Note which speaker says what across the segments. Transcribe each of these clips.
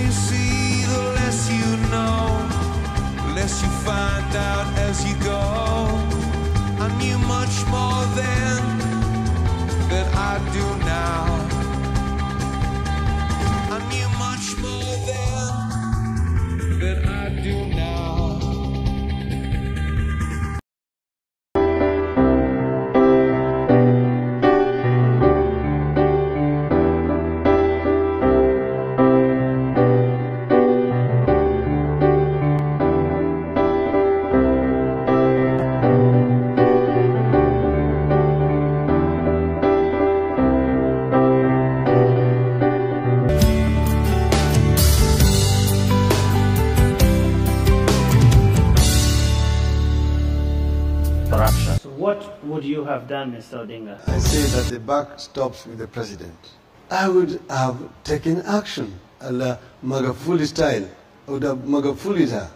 Speaker 1: you see, the less you know, the less you find out as you go. I knew much more then than I do now. I knew much more then than I do now.
Speaker 2: So what would you have done, Mr. Odinga?
Speaker 3: I say that the buck stops with the president. I would have taken action, a la Magafuli style. I would have Magafuli'd her.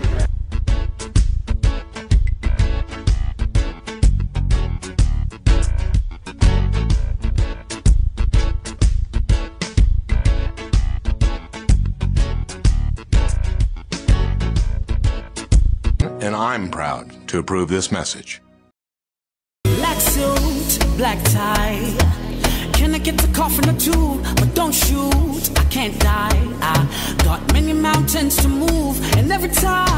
Speaker 4: And I'm proud to approve this message.
Speaker 5: Black suit, black tie. Can I get a coffin or two? But don't shoot, I can't die. I got many mountains to move, and every time